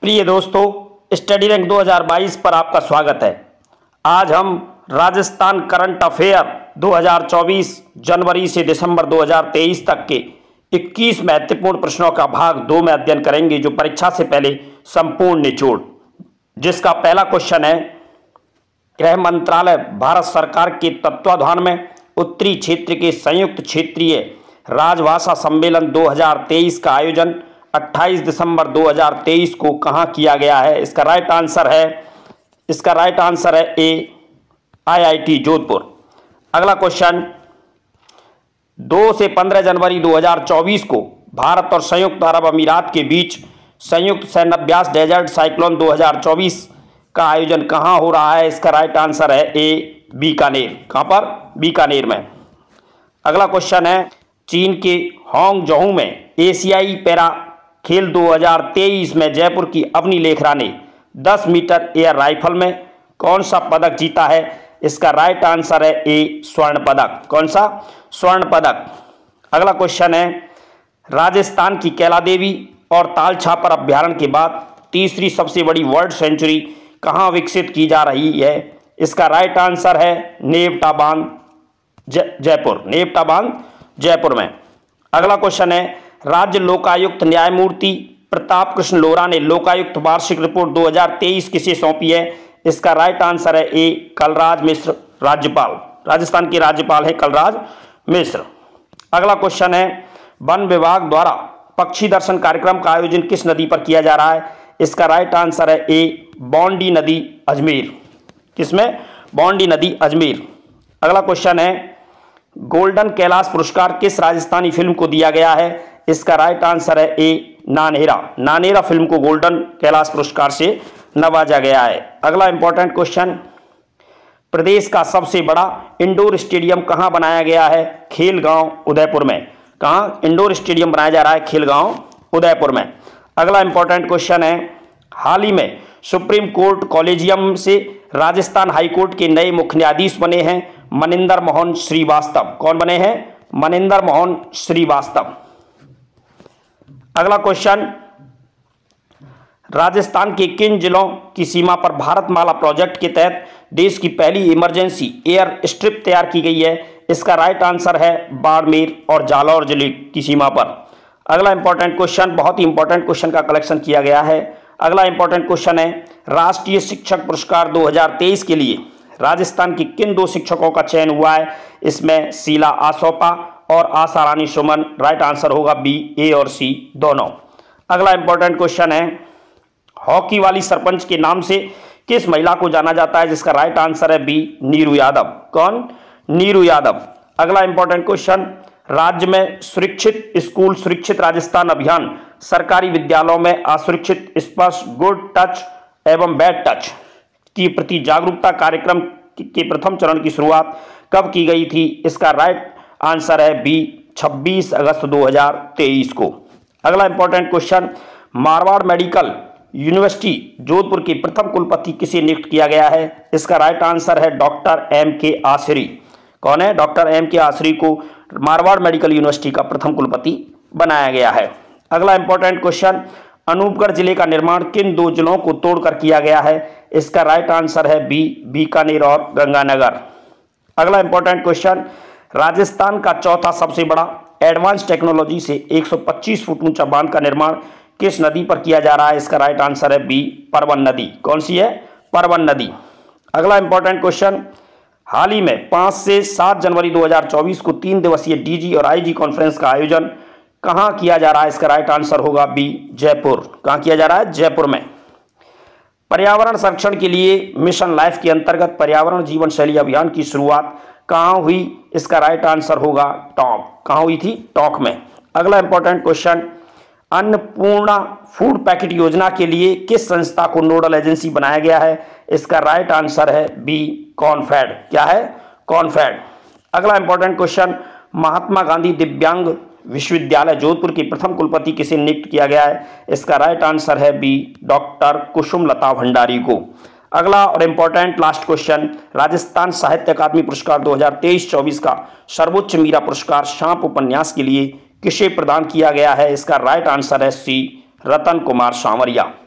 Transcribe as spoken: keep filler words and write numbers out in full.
प्रिय दोस्तों, study rank दो हज़ार बाईस पर आपका स्वागत है। आज हम राजस्थान करंट अफेयर दो हज़ार चौबीस जनवरी से दिसंबर दो हज़ार तेईस तक के इक्कीस महत्वपूर्ण प्रश्नों का भाग दो में अध्ययन करेंगे, जो परीक्षा से पहले संपूर्ण निचोड़, जिसका पहला क्वेश्चन है, गृह मंत्रालय भारत सरकार के तत्वाधान में उत्तरी क्षेत्र के संयुक्त क्षेत्रीय राजभाषा सम्मेलन दो हज़ार तेईस का आयोजन अट्ठाईस दिसंबर दो हज़ार तेईस को कहाँ किया गया है? इसका राइट आंसर है इसका राइट आंसर है ए, आईआईटी जोधपुर। अगला क्वेश्चन, दो से पंद्रह जनवरी दो हज़ार चौबीस को भारत और संयुक्त अरब अमीरात के बीच संयुक्त सैन्याभ्यास डेजर्ट साइक्लोन दो हज़ार चौबीस का आयोजन कहाँ हो रहा है? इसका राइट आंसर है ए, बीकानेर। कहाँ पर? बीकानेर में। अगला क्वेश्चन है, चीन के हांगझोउ में एशियाई पैरा खेल दो हज़ार तेईस में जयपुर की अवनी लेखरा ने दस मीटर एयर राइफल में कौन सा पदक जीता है? इसका राइट आंसर है ए, स्वर्ण पदक। कौन सा? स्वर्ण पदक। अगला क्वेश्चन है, राजस्थान की कैला देवी और ताल छापर अभ्यारण्य के बाद तीसरी सबसे बड़ी वर्ल्ड सेंचुरी कहाँ विकसित की जा रही है? इसका राइट आंसर है नेवटा बांध, जयपुर। नेवटा बांध जयपुर में। अगला क्वेश्चन है, राज्य लोकायुक्त न्यायमूर्ति प्रताप कृष्ण लोरा ने लोकायुक्त वार्षिक रिपोर्ट दो हज़ार तेईस किसे सौंपी है? इसका राइट आंसर है ए, कलराज मिश्र, राज्यपाल। राजस्थान के राज्यपाल है कलराज मिश्र। अगला क्वेश्चन है, वन विभाग द्वारा पक्षी दर्शन कार्यक्रम का आयोजन किस नदी पर किया जा रहा है? इसका राइट आंसर है ए, बौंडी नदी अजमेर। किसमें? बौंडी नदी अजमेर। अगला क्वेश्चन है, गोल्डन कैलाश पुरस्कार किस राजस्थानी फिल्म को दिया गया है? इसका राइट आंसर है ए, नानेरा। नानेरा फिल्म को गोल्डन कैलाश पुरस्कार से नवाजा गया है। अगला इंपॉर्टेंट क्वेश्चन, प्रदेश का सबसे बड़ा इंडोर स्टेडियम कहां बनाया गया है? खेलगांव उदयपुर में। कहां इंडोर स्टेडियम बनाया जा रहा है? खेलगांव उदयपुर में। अगला इंपॉर्टेंट क्वेश्चन है, हाल ही में सुप्रीम कोर्ट कॉलेजियम से राजस्थान हाईकोर्ट के नए मुख्य न्यायाधीश बने हैं मनिंदर मोहन श्रीवास्तव। कौन बने हैं? मनिंदर मोहन श्रीवास्तव। अगला क्वेश्चन, राजस्थान के किन जिलों की सीमा पर भारतमाला प्रोजेक्ट के तहत देश की पहली इमरजेंसी एयर स्ट्रिप तैयार की गई है? इसका राइट आंसर है बाड़मेर और जालौर जिले की सीमा पर। अगला इंपॉर्टेंट क्वेश्चन, बहुत ही इंपॉर्टेंट क्वेश्चन का कलेक्शन किया गया है। अगला इंपॉर्टेंट क्वेश्चन है, राष्ट्रीय शिक्षक पुरस्कार दो हज़ार तेईस के लिए राजस्थान की किन दो शिक्षकों का चयन हुआ है? इसमें शीला आसोपा और आशा रानी सुमन। राइट आंसर होगा बी, ए और सी दोनों। अगला इंपॉर्टेंट क्वेश्चन है, हॉकी वाली सरपंच के नाम से किस महिला को जाना जाता है? जिसका राइट आंसर है बी, नीरू यादव। कौन? नीरू यादव। अगला इंपॉर्टेंट क्वेश्चन, राज्य में सुरक्षित स्कूल सुरक्षित राजस्थान अभियान सरकारी विद्यालयों में असुरक्षित स्पर्श, गुड टच एवं बैड टच की प्रति जागरूकता कार्यक्रम के प्रथम चरण की शुरुआत कब की गई थी? इसका राइट आंसर है बी, छब्बीस अगस्त दो हज़ार तेईस को। अगला important question, Marwar medical university Jodhpur के प्रथम कुलपति किसे नियुक्त किया गया है? इसका राइट आंसर है डॉक्टर एम के आसरी। कौन है? डॉक्टर एम के आसरी को मारवाड़ मेडिकल यूनिवर्सिटी का प्रथम कुलपति बनाया गया है। अगला इंपॉर्टेंट क्वेश्चन, अनूपगढ़ जिले का निर्माण किन दो जिलों को तोड़कर किया गया है? इसका राइट आंसर है बी, बीकानेर और गंगानगर। अगला इंपॉर्टेंट क्वेश्चन, राजस्थान का चौथा सबसे बड़ा एडवांस टेक्नोलॉजी से एक सौ पच्चीस फुट ऊंचा बांध का निर्माण किस नदी पर किया जा रहा है? इसका राइट आंसर है बी, परवन नदी। कौन सी है? परवन नदी। अगला इंपॉर्टेंट क्वेश्चन, हाल ही में पाँच से सात जनवरी दो हज़ार चौबीस को तीन दिवसीय डीजी और आईजी कॉन्फ्रेंस का आयोजन कहाँ किया जा रहा है? इसका राइट आंसर होगा बी, जयपुर। कहाँ किया जा रहा है? जयपुर में। पर्यावरण संरक्षण के लिए मिशन लाइफ के अंतर्गत पर्यावरण जीवन शैली अभियान की शुरुआत कहाँ हुई? इसका राइट आंसर होगा टोंक। कहाँ हुई थी? टोंक में। अगला important question, Annapurna food packet योजना के लिए किस संस्था को नोडल एजेंसी बनाया गया है? इसका राइट आंसर है बी, कॉनफेड। क्या है? कॉनफेड। अगला इंपॉर्टेंट क्वेश्चन, महात्मा गांधी दिव्यांग विश्वविद्यालय जोधपुर के प्रथम कुलपति किसे नियुक्त किया गया है? इसका राइट आंसर है बी, डॉक्टर कुसुम लता भंडारी को। अगला और इंपॉर्टेंट लास्ट क्वेश्चन, राजस्थान साहित्य अकादमी पुरस्कार दो हज़ार तेईस चौबीस का सर्वोच्च मीरा पुरस्कार शांप उपन्यास के लिए किसे प्रदान किया गया है? इसका राइट आंसर है सी, रतन कुमार सांवरिया।